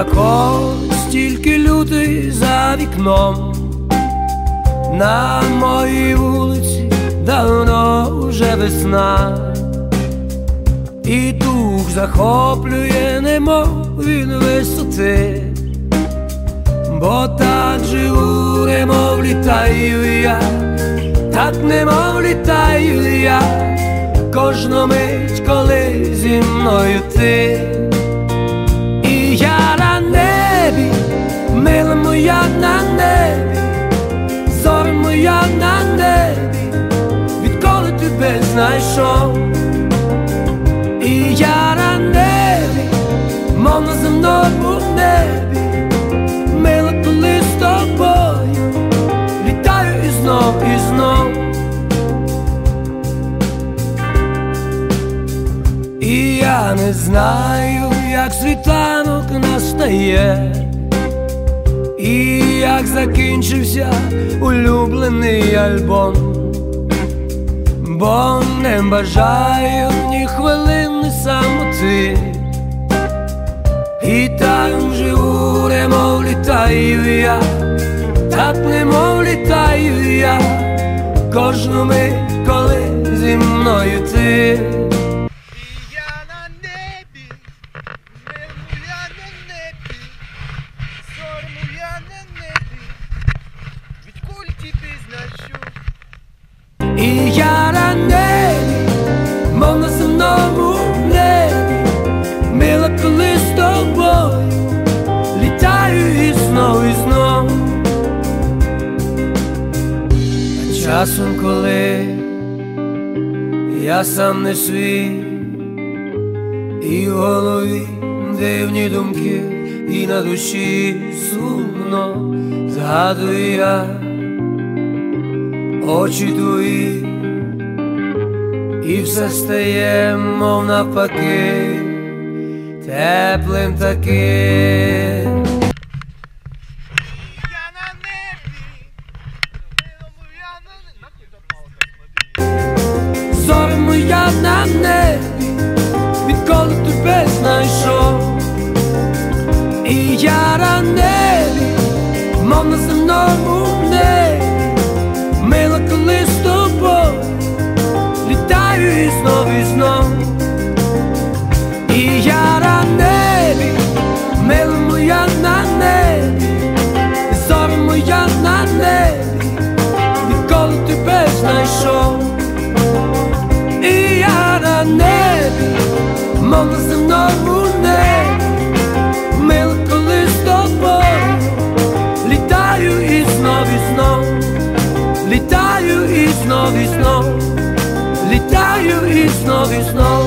якось тільки лютий за вікном. На моїй вулиці давно вже весна, і дух захоплює, немов він висоти. Бо так живу, немов літаю я, так немов літаю я, кожну мить, коли зі мною ти. І я на небі, мила моя на небі, зоря моя на небі, відколи тебе знайшов. І я на небі, мов на земному небі, мила, коли з тобою літаю і знов, і знов. І я не знаю, як світанок настає, і як закінчився улюблений альбом. Бо не бажаю ні хвилини самоти, і так живу, немов літаю я, так немов літаю я, кожну мить, коли зі мною ти. І я на небі, мов на земному небі, мила, коли з тобою літаю і знов, і знов. А часом, коли я сам не свій, і в голові дивні думки, і на душі сумно, згадую я очі твої, і все стає, мов навпаки, теплим таким. Я на небі, моя Зоря моя на небі, відколи тебе знайшов. І я на небі, мов на земному небі, мила, коли з тобою літаю і знов, і знов. І я на небі, мила моя на небі, зоря моя на небі, відколи тебе знайшов. І я на небі, мов на земному небі, мила, коли з тобою літаю і знов, і знов. Літаю і знов, літаю і знов, і знов.